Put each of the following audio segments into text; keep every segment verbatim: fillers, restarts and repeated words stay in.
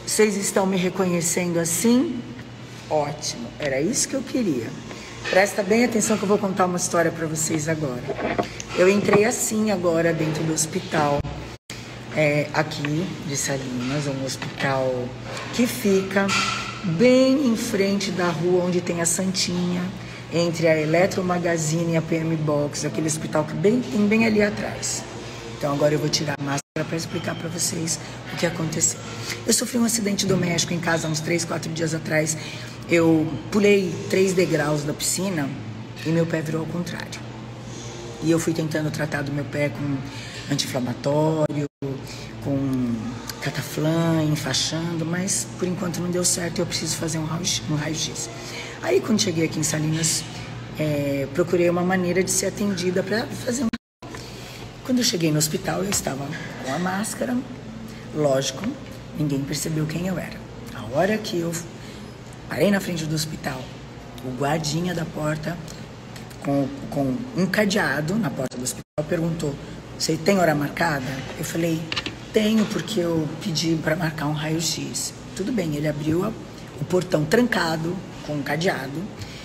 Vocês estão me reconhecendo assim? Ótimo, era isso que eu queria. Presta bem atenção que eu vou contar uma história para vocês agora. Eu entrei assim agora dentro do hospital, é, aqui de Salinas, um hospital que fica bem em frente da rua onde tem a Santinha, entre a Eletro Magazine e a P M Box, aquele hospital que bem, tem bem ali atrás. Então agora eu vou tirar a máscara para explicar para vocês o que aconteceu. Eu sofri um acidente doméstico em casa uns três, quatro dias atrás. Eu pulei três degraus da piscina e meu pé virou ao contrário. E eu fui tentando tratar do meu pé com anti-inflamatório, com cataflã, enfaixando, mas por enquanto não deu certo e eu preciso fazer um raio-x. Um raio-x. Aí quando cheguei aqui em Salinas, é, procurei uma maneira de ser atendida para fazer um... Quando eu cheguei no hospital, eu estava com a máscara, lógico, ninguém percebeu quem eu era. A hora que eu parei na frente do hospital, o guardinha da porta, com, com um cadeado na porta do hospital, perguntou: você tem hora marcada? Eu falei: tenho, porque eu pedi para marcar um raio-x. Tudo bem, ele abriu a, o portão trancado, com um cadeado,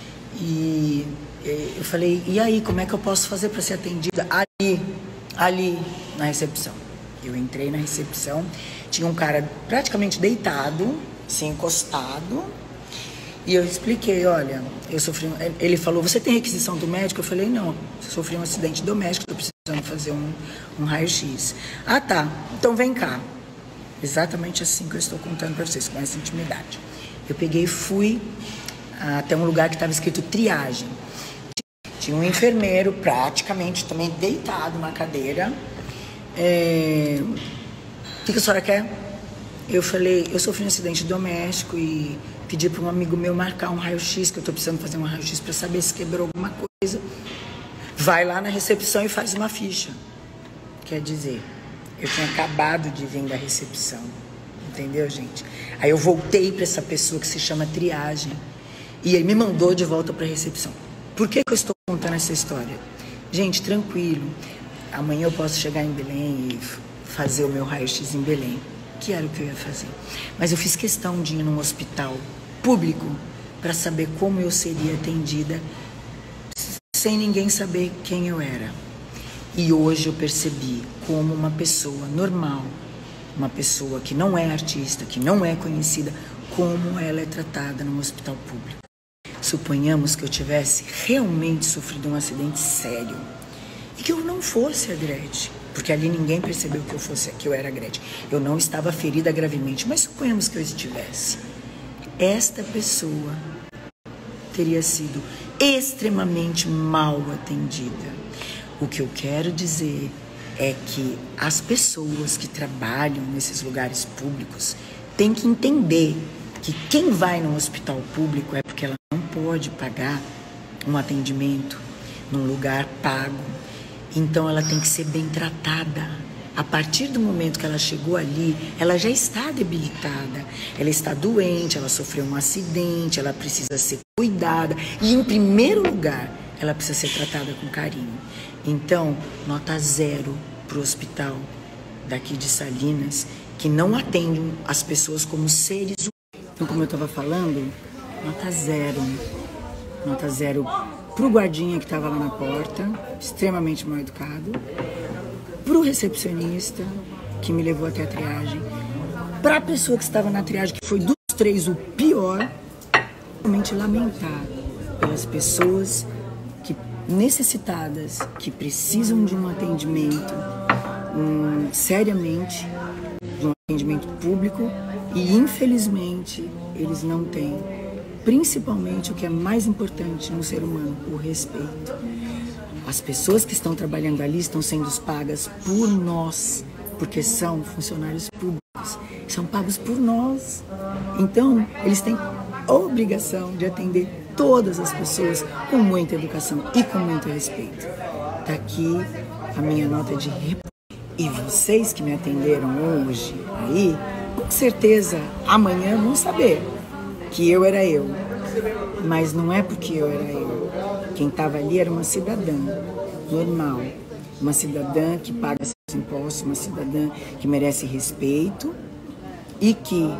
e eu falei: e aí, como é que eu posso fazer para ser atendida? Ali, ali na recepção. Eu entrei na recepção, tinha um cara praticamente deitado, assim, encostado, e eu expliquei: olha, eu sofri... Um... Ele falou: você tem requisição do médico? Eu falei: não, eu sofri um acidente doméstico, estou precisando fazer um, um raio-x. Ah, tá, então vem cá. Exatamente assim que eu estou contando para vocês, com essa intimidade. Eu peguei e fui até um lugar que estava escrito triagem. Tinha um enfermeiro praticamente também deitado na cadeira. É... O que, que a senhora quer? Eu falei: eu sofri um acidente doméstico e pedi para um amigo meu marcar um raio-x, que eu estou precisando fazer um raio-x para saber se quebrou alguma coisa. Vai lá na recepção e faz uma ficha. Quer dizer, eu tinha acabado de vir da recepção. Entendeu, gente? Aí eu voltei para essa pessoa que se chama triagem e ele me mandou de volta para a recepção. Por que que eu estou contando essa história? Gente, tranquilo. Amanhã eu posso chegar em Belém e fazer o meu raio-x em Belém, que era o que eu ia fazer. Mas eu fiz questão de ir num hospital público para saber como eu seria atendida sem ninguém saber quem eu era. E hoje eu percebi como uma pessoa normal, uma pessoa que não é artista, que não é conhecida, como ela é tratada num hospital público. Suponhamos que eu tivesse realmente sofrido um acidente sério e que eu não fosse a Gretchen, porque ali ninguém percebeu que eu fosse, que eu era a Gretchen. Eu não estava ferida gravemente, mas suponhamos que eu estivesse. Esta pessoa teria sido extremamente mal atendida. O que eu quero dizer é que as pessoas que trabalham nesses lugares públicos têm que entender que quem vai num hospital público é porque ela não pode pagar um atendimento num lugar pago. Então ela tem que ser bem tratada. A partir do momento que ela chegou ali, ela já está debilitada, ela está doente, ela sofreu um acidente, ela precisa ser cuidada e, em primeiro lugar, ela precisa ser tratada com carinho. Então, nota zero para o hospital daqui de Salinas, que não atende as pessoas como seres humanos. Então, como eu estava falando, nota zero. Nota zero para o guardinha que estava lá na porta, extremamente mal educado. Para o recepcionista, que me levou até a triagem. Para a pessoa que estava na triagem, que foi dos três o pior. Realmente lamentar pelas pessoas que, necessitadas, que precisam de um atendimento hum, seriamente, de um atendimento público, e infelizmente eles não têm, principalmente o que é mais importante no ser humano, o respeito. As pessoas que estão trabalhando ali estão sendo pagas por nós, porque são funcionários públicos, são pagos por nós. Então, eles têm a obrigação de atender todas as pessoas com muita educação e com muito respeito. Está aqui a minha nota de repúdio. E vocês que me atenderam hoje aí, com certeza amanhã vão saber que eu era eu. Mas não é porque eu era eu. Quem estava ali era uma cidadã normal, uma cidadã que paga seus impostos, uma cidadã que merece respeito e que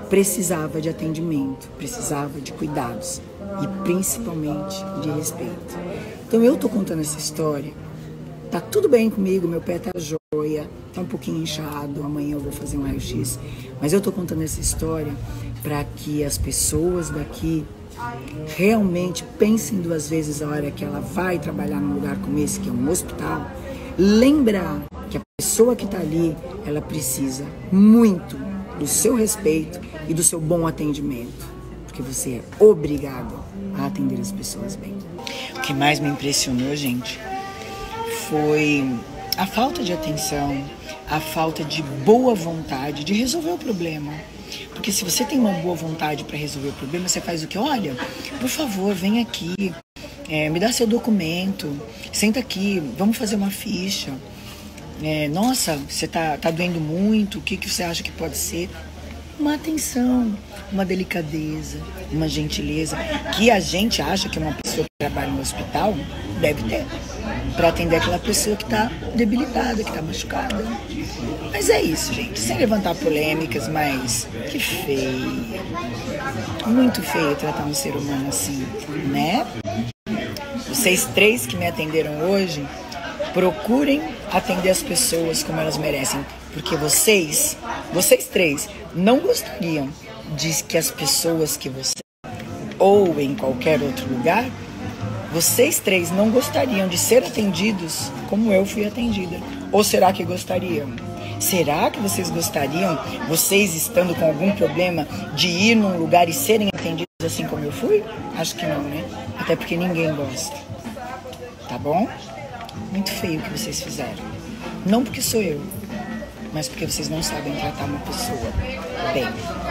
precisava de atendimento, precisava de cuidados e principalmente de respeito. Então eu tô contando essa história, tá tudo bem comigo, meu pé tá joia, tá um pouquinho inchado, amanhã eu vou fazer um raio-x, mas eu tô contando essa história para que as pessoas daqui realmente pensem duas vezes a hora que ela vai trabalhar num lugar como esse, que é um hospital, lembrar que a pessoa que tá ali, ela precisa muito do seu respeito e do seu bom atendimento, porque você é obrigado a atender as pessoas bem. O que mais me impressionou, gente, foi a falta de atenção, a falta de boa vontade de resolver o problema. Porque se você tem uma boa vontade para resolver o problema, você faz o quê? Olha, por favor, vem aqui, é, me dá seu documento, senta aqui, vamos fazer uma ficha. É, nossa, você tá, tá doendo muito, o que, que você acha que pode ser? Uma atenção, uma delicadeza, uma gentileza, que a gente acha que uma pessoa que trabalha no hospital deve ter, para atender aquela pessoa que está debilitada, que está machucada. Mas é isso, gente, sem levantar polêmicas, mas que feio, muito feio tratar um ser humano assim, né? Vocês três que me atenderam hoje, procurem atender as pessoas como elas merecem, porque vocês, vocês três, não gostariam de que as pessoas que você, ou em qualquer outro lugar, vocês três não gostariam de ser atendidos como eu fui atendida. Ou será que gostariam? Será que vocês gostariam, vocês estando com algum problema, de ir num lugar e serem atendidos assim como eu fui? Acho que não, né? Até porque ninguém gosta. Tá bom? Muito feio o que vocês fizeram. Não porque sou eu, mas porque vocês não sabem tratar uma pessoa bem.